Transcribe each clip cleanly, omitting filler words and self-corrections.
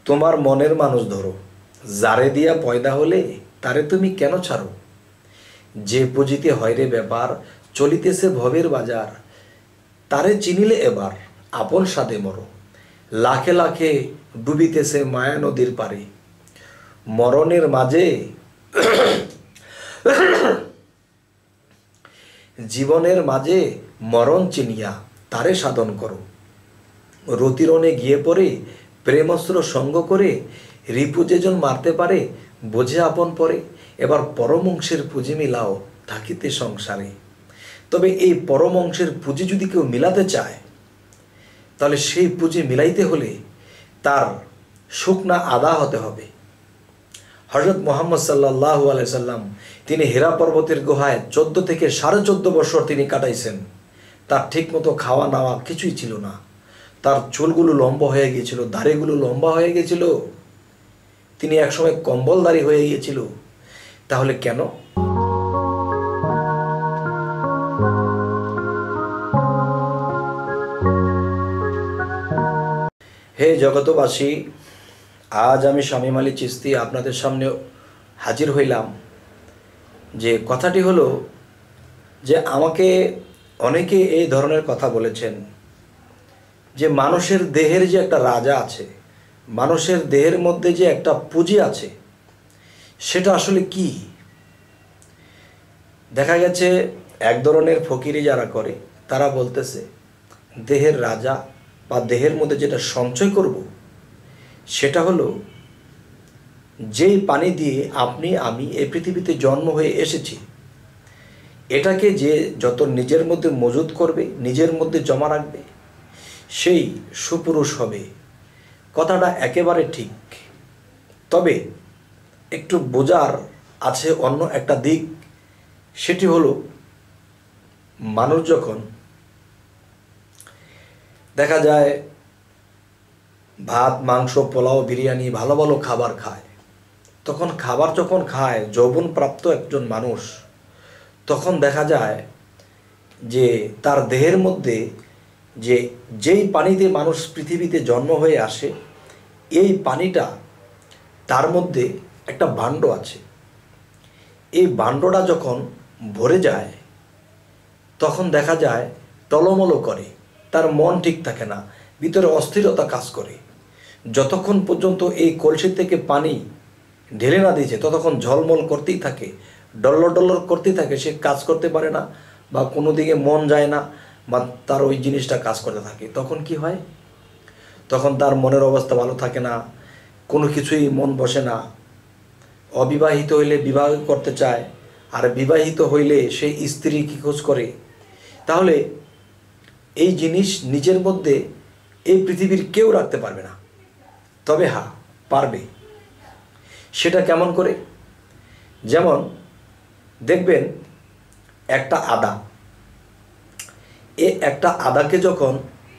তোমার মনের মানুষ ধরো, যারে দিয়া পয়দা হলে তারে তুমি কেন ছাড়ো। যে পুঁজিতে হয় রে ব্যাপার, চলিতেছে ভবের বাজার, তারে চিনিলে এবার আপন সাথে মরো। লাখে লাখে ডুবিতেছে মায়া নদীর পারে, মরণের মাঝে জীবনের মাঝে মরণ চিনিয়া তারে সাধন করো। রতিরণে গিয়ে পড়ে প্রেমস্ত্র সঙ্গ করে, রিপু যেজন মারতে পারে বোঝে আপন পরে। এবার পরমংশের পুঁজি মিলাও থাকিতে সংসারে। তবে এই পরমংশের পুঁজি যদি কেউ মিলাতে চায়, তাহলে সেই পুঁজি মিলাইতে হলে তার শুকনা আদা হতে হবে। হযরত মুহাম্মদ সাল্লাল্লাহু আলাইহি সাল্লাম তিনি হীরা পর্বতের গুহায় 14 থেকে 14.5 বছর তিনি কাটাইছেন। তার ঠিকমতো খাওয়া নাওয়া কিছুই ছিল না। তার চুলগুলো লম্বা হয়ে গিয়েছিল, দাড়িগুলো লম্বা হয়ে গিয়েছিল, তিনি একসময় কম্বলদারি হয়ে গিয়েছিল। তাহলে কেন? হে জগতবাসী, আজ আমি শামীম আলী চিশতি আপনাদের সামনে হাজির হইলাম। যে কথাটি হলো যে আমাকে অনেকে এই ধরনের কথা বলেছেন যে মানুষের দেহের যে একটা রাজা আছে, মানুষের দেহের মধ্যে যে একটা পুঁজি আছে, সেটা আসলে কি? দেখা গেছে এক ধরনের ফকিরি যারা করে তারা বলতেছে দেহের রাজা বা দেহের মধ্যে যেটা সঞ্চয় করব, সেটা হলো যেই পানি দিয়ে আপনি আমি এই পৃথিবীতে জন্ম হয়ে এসেছি, এটাকে যে যত নিজের মধ্যে মজুত করবে, নিজের মধ্যে জমা রাখবে, সেই সুপুরুষ হবে। কথাটা একেবারে ঠিক। তবে একটু বোঝার আছে অন্য একটা দিক। সেটি হলো মানুষ যখন দেখা যায় ভাত, মাংস, পোলাও, বিরিয়ানি, ভালো ভালো খাবার খায়, তখন খাবার যখন খায় যৌবনপ্রাপ্ত একজন মানুষ, তখন দেখা যায় যে তার দেহের মধ্যে যেই পানিতে মানুষ পৃথিবীতে জন্ম হয়ে আসে, এই পানিটা তার মধ্যে একটা ভাণ্ড আছে। এই ভাণ্ডটা যখন ভরে যায় তখন দেখা যায় টলমল করে, তার মন ঠিক থাকে না, ভিতরে অস্থিরতা কাজ করে। যতক্ষণ পর্যন্ত এই কলসি থেকে পানি ঢেলে না দিয়েছে ততক্ষণ ঝলমল করতেই থাকে, ডল্লর ডল্লর করতেই থাকে, সে কাজ করতে পারে না বা কোনো দিকে মন যায় না বা তার ওই জিনিসটা কাজ করতে থাকে। তখন কি হয়? তখন তার মনের অবস্থা ভালো থাকে না, কোনো কিছুই মন বসে না। অবিবাহিত হইলে বিবাহ করতে চায়, আর বিবাহিত হইলে সে স্ত্রী কি খোঁজ করে। তাহলে এই জিনিস নিজের মধ্যে এই পৃথিবীর কেউ রাখতে পারবে না। তবে হ্যাঁ, পারবে। সেটা কেমন করে? যেমন দেখবেন একটা আদা, একটা আদাকে যখন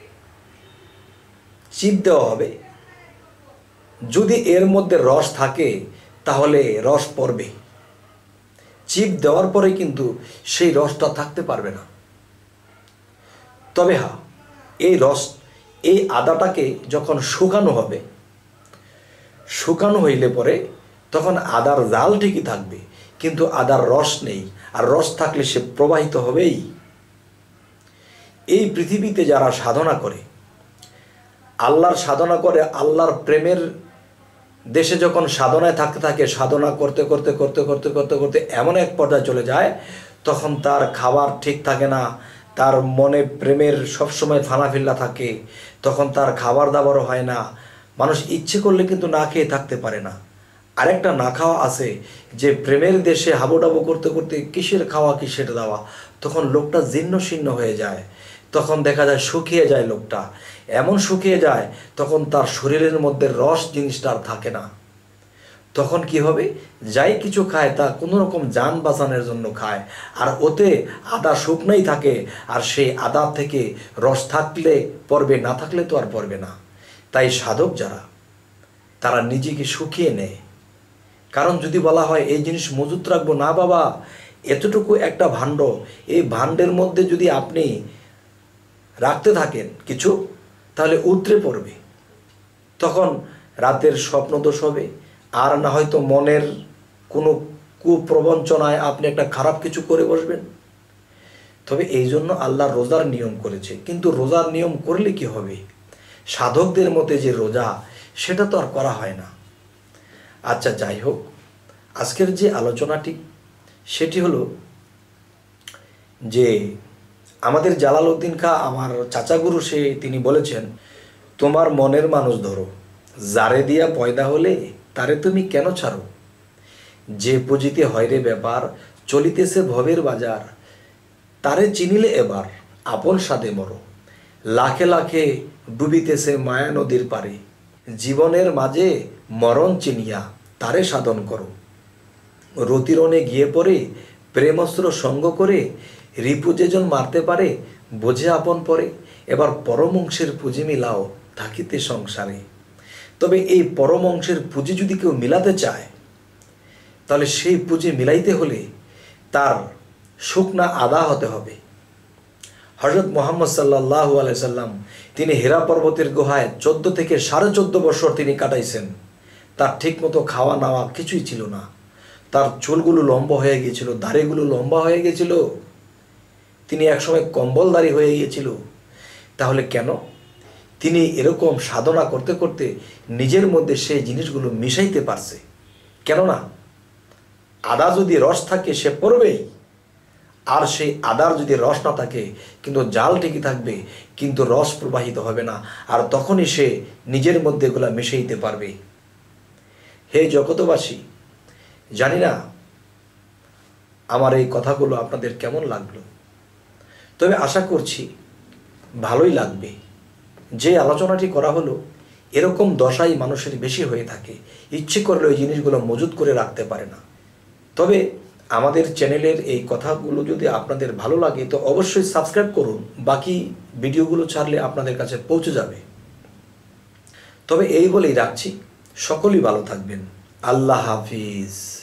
চিপ দেওয়া হবে, যদি এর মধ্যে রস থাকে তাহলে রস পড়বে। চিপ দেওয়ার পরে কিন্তু সেই রসটা থাকতে পারবে না। তবে হ্যাঁ, এই আদাটাকে যখন শুকানো হবে, শুকানো হইলে পরে তখন আদার জাল ঠিকই থাকবে, কিন্তু আদার রস নেই। আর রস থাকলে সে প্রবাহিত হবেই। এই পৃথিবীতে যারা সাধনা করে, আল্লাহর সাধনা করে, আল্লাহর প্রেমের দেশে যখন সাধনায় থাকতে থাকে, সাধনা করতে করতে করতে করতে করতে করতে এমন এক পর্যায়ে চলে যায়, তখন তার খাবার ঠিক থাকে না, তার মনে প্রেমের সবসময় ফানাফিল্লা থাকে, তখন তার খাবার দাবারও হয় না। মানুষ ইচ্ছে করলে কিন্তু না খেয়ে থাকতে পারে না। আরেকটা না খাওয়া আছে যে প্রেমের দেশে হাবুডাবু করতে করতে কিসের খাওয়া কিসের দাওয়া, তখন লোকটা জীর্ণ শীর্ণ হয়ে যায়। তখন দেখা যায় শুকিয়ে যায় লোকটা, এমন শুকিয়ে যায় তখন তার শরীরের মধ্যে রস জিনিসটা আর থাকে না। তখন কি হবে? যাই কিছু খায় তা কোনো রকম যান বাঁচানোর জন্য খায়, আর ওতে আদা শুকনোই থাকে, আর সেই আদা থেকে রস থাকলে পড়বে, না থাকলে তো আর পড়বে না। তাই সাধক যারা, তারা নিজেকে শুকিয়ে নেয়। কারণ যদি বলা হয় এই জিনিস মজুত রাখবো, না বাবা, এতটুকু একটা ভাণ্ড, এই ভাণ্ডের মধ্যে যদি আপনি রাখতে থাকেন কিছু, তাহলে উতরে পড়বে। তখন রাতের স্বপ্নদোষ হবে, আর না হয়তো মনের কোনো কুপ্রবঞ্চনায় আপনি একটা খারাপ কিছু করে বসবেন। তবে এই জন্য আল্লাহ রোজার নিয়ম করেছে। কিন্তু রোজার নিয়ম করলে কি হবে? সাধকদের মতে যে রোজা, সেটা তো আর করা হয় না। আচ্ছা, যাই হোক, আজকের যে আলোচনাটি সেটি হলো যে আমাদের জালালউদ্দিন খাঁ, আমার চাচাগুরু, তিনি বলেছেন, তোমার মনের মানুষ ধরো, যারে দিয়া পয়দা হলে তারে তুমি কেন ছাড়ো, যে পুঁজিতে হয় রে ব্যাপার, চলিতেছে ভবের বাজার, তারে চিনিলে এবার আপন স্বাদে মরো, লাখে লাখে ডুবিতেছে মায়া নদীর পারে, জীবনের মাঝে মরণ চিনিয়া তারে সাধন করো, রতিরণে গিয়ে পড়ে প্রেমস্ত্র সঙ্গ করে, রিপু যেজন মারতে পারে বোঝে আপন পরে, এবার পরমংশের পুঁজি মিলাও থাকিতে সংসারে। তবে এই পরমংশের পুঁজি যদি কেউ মিলাতে চায়, তাহলে সেই পুঁজি মিলাইতে হলে তার শুকনা আদা হতে হবে। হযরত মুহাম্মদ সাল্লাল্লাহু আলাইহি সাল্লাম, তিনি হেরা পর্বতের গুহায় 14 থেকে 14.5 বছর তিনি কাটাইছেন। তার ঠিকমতো খাওয়া নাওয়া কিছুই ছিল না। তার চুলগুলো লম্বা হয়ে গিয়েছিল, দাড়িগুলো লম্বা হয়ে গিয়েছিল, তিনি একসময় কম্বলদারি হয়ে গিয়েছিল। তাহলে কেন? তিনি এরকম সাধনা করতে করতে নিজের মধ্যে সেই জিনিসগুলো মিশাইতে পারছে। কেননা আদা যদি রস থাকে সে পড়বেই, আর সেই আদার যদি রস না থাকে কিন্তু জাল ঠিকই থাকবে, কিন্তু রস প্রবাহিত হবে না, আর তখনই সে নিজের মধ্যে এগুলা মিশাইতে পারবে। হে জগতবাসী, জানি না আমার এই কথাগুলো আপনাদের কেমন লাগলো, তবে আশা করছি ভালোই লাগবে। যে আলোচনাটি করা হলো, এরকম দশাই মানুষের বেশি হয়ে থাকে, ইচ্ছে করলে ওই জিনিসগুলো মজুত করে রাখতে পারে না। তবে আমাদের চ্যানেলের এই কথাগুলো যদি আপনাদের ভালো লাগে তো অবশ্যই সাবস্ক্রাইব করুন, বাকি ভিডিওগুলো ছাড়লে আপনাদের কাছে পৌঁছে যাবে। তবে এই বলেই রাখছি, সকলেই ভালো থাকবেন। আল্লাহ হাফিজ।